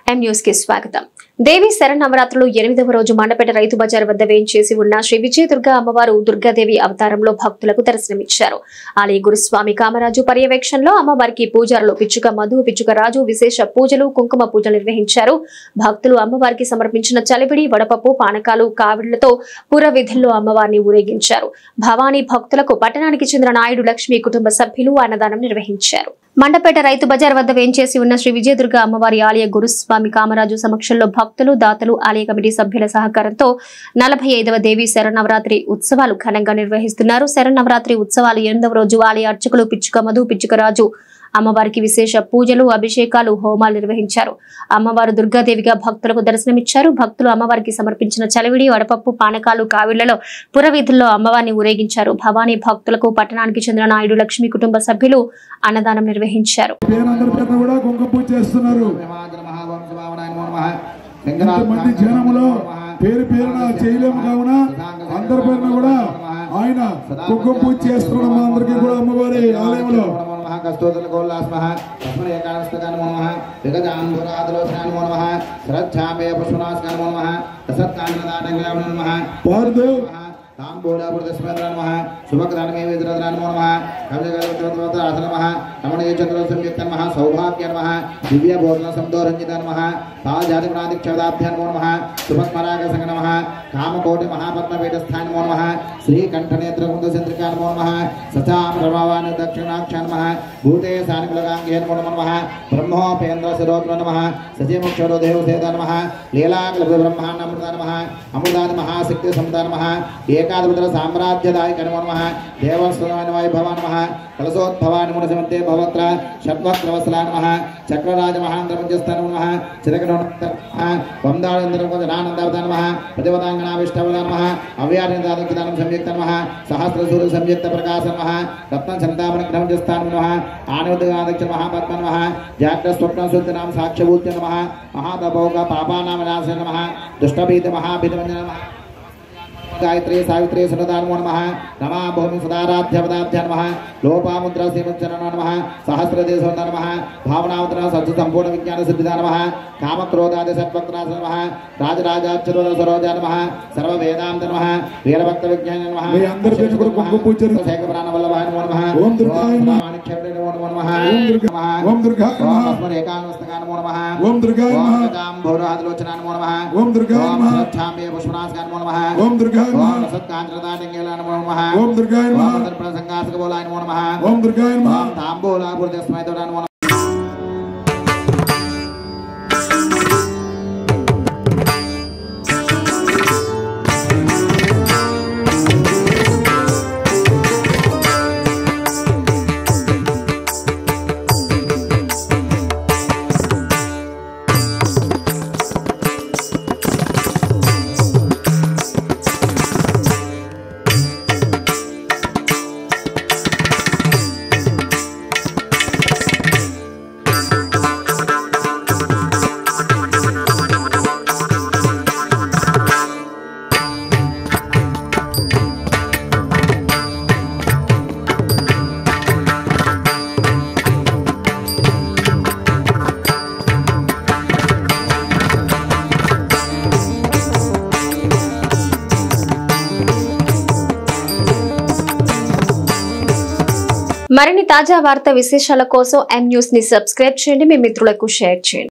M news కి స్వాగతం. దేవి శరన్నవరాత్రులు 8వ రోజు మండపేట రైతు బజార్ వద్ద వేయించేసి ఉన్న శ్రీ విజయదుర్గా అమ్మవారు దుర్గాదేవి అవతారంలో భక్తులకు దర్శనమిచ్చారు. ఆలయ గురుస్వామి కామరాజు పర్యవేక్షణలో అమ్మవారికి పూజారులు పిచ్చుక మధు, పిచ్చుక రాజు విశేష పూజలు, కుంకుమ పూజలు నిర్వహించారు. భక్తులు అమ్మవారికి సమర్పించిన చలివిడి, వడపప్పు, పానకాలు, కావిళ్లతో పురవిధుల్లో అమ్మవారిని ఊరేగించారు. భవానీ భక్తులకు పట్టణానికి చెందిన నాయుడు లక్ష్మి కుటుంబ సభ్యులు అన్నదానం నిర్వహించారు. మండపేట రైతు బజార్ వద్ద వేంచేసి ఉన్న శ్రీ విజయదుర్గా అమ్మవారి ఆలయ గురుస్వామి కామరాజు సమక్షంలో భక్తులు, దాతలు, ఆలయ కమిటీ సభ్యుల సహకారంతో 45వ దేవి శరన్నవరాత్రి ఉత్సవాలు ఘనంగా నిర్వహిస్తున్నారు. శరన్నవరాత్రి ఉత్సవాలు 8వ రోజు ఆలయ అర్చకులు పిచ్చుక మధు, పిచ్చుక రాజు అమ్మవారికి విశేష పూజలు, అభిషేకాలు, హోమాలు నిర్వహించారు. అమ్మవారు దుర్గాదేవిగా భక్తులకు దర్శనమిచ్చారు. భక్తులు అమ్మవారికి సమర్పించిన చలివిడి, వడపప్పు, పానకాలు, కావిళ్లలో పురవీధుల్లో అమ్మవారిని ఊరేగించారు. భవానీ భక్తులకు పట్టణానికి చెందిన నాయుడు లక్ష్మి కుటుంబ సభ్యులు అన్నదానం నిర్వహించారు. పేరు పేరున చేయలేము కావున అందరి పేరున కూడా ఆయన కుంకుమ పూజ చేస్తున్నాం. మా అందరికీ కూడా అమ్మవారి ఆలయంలో दिव्य भोजन समदोरंजित जाति प्रादिक्षदाभ्यान सुभस्मराग संग नमः कामकोटि महापद्मपीठ स्थान नमो नमः श्रीकंठनेत्र कुंदचंद्रिका नमो नमः सचाम प्रभावान दक्षिणाक्षान नमः भूते सानिकुलगांगे नमो नमः ब्रह्मोपेन्द्र शिरोत्म नमः सजीमुक्षरो देवसेद नमः लीलाकल्प ब्रह्मांडामृत नमः अमृताद महाशक्ति समुदा नमः एकादपुत्र साम्राज्यदायक नमो नमः देवस्वयं भवान नमः कलशोद्भवान नमो नमस्ते भवत्र षट्वक्त्रवत्सला नमः चक्रराज महांद्र पंचस्थ नमः चिरकरण वंदाळेन्द्र नानंदावतार नमः प्रतिपदांगनाविष्टवतार नमः अव्यानिदानम संयुक्त नमः सहस्रसूर्य संयुक्त प्रकाश नमः रत्न चंदामन क्रमजस्थान नमः आनंदगादक्ष महापद्म नमः जाग्रत स्वप्न शुद्ध नाम साक्ष्यभूत नमः महातपोग पापानाम नाश नमः दुष्टभीत महाभीत नमः गायत्री सावित्री सुनदा नमो नमः रमा भूमि सदाराध्यपदाभ्यां नमः लोपामुद्रा श्रीमुच्चरण नमः सहस्रदेशो नमः भावनामुद्रा सत्य संपूर्ण विज्ञान सिद्धिदा नमः कामक्रोधादि सत्वक्त्रास नमः राजराजाच्युत सरोजा नमः सर्व वेदांत नमः वीरभक्त विज्ञान नमः मे अंदर पेशुकुर कुंकुम पूजन शेख प्राण वल्लभाय नमो नमः ओम दुर्गाय नमः माणिक्यवटे नमो नमः ओम दुर्गाय नमः ओम एकानवस्तका नमो नमः ओम दुर्गाय नमः काम भौरादलोचना नमो नमः ओम दुर्गाय नमः छामे पुष्पनाशका नमो नमः ओम दुर्गाय ओम सत्कांत्रदा टेंगेला नमो नमः ओम दुर्गाय नमः ओम प्रसंगासक बोलाय नमो नमः ओम दुर्गाय नमः ओम तांबूला पुरजस्मय तोड़ा नमो మరిన్ని తాజా వార్తా విశేషాల కోసం ఎం న్యూస్ ని సబ్స్క్రైబ్ చేయండి, మీ మిత్రులకు షేర్ చేయండి.